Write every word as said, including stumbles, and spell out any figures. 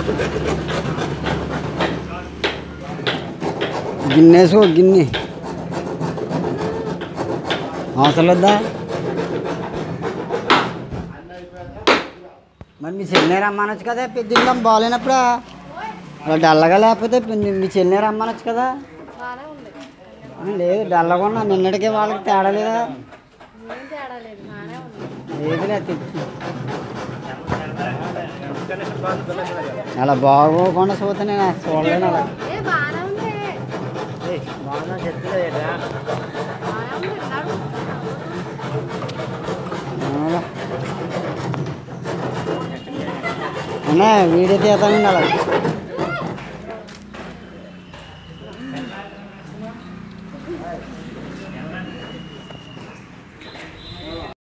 గిన్నెసు గిన్నె అవసరం వద్దా? మరి మీ చెల్లె రమ్మనొచ్చు కదా, పెద్ద బాగాలేనప్పుడు అలా డల్లగా లేకపోతే మీ చెల్లె రమ్మనొచ్చు కదా. లేదు డల్లగా ఉన్నా నిన్నటికే వాళ్ళకి తేడా లేదా? లేదులే తెచ్చి అలా బాగోకుండా చూస్తే నేను చూడలేను. అలా అన్నా వీడియో తీస్తానండి. అలా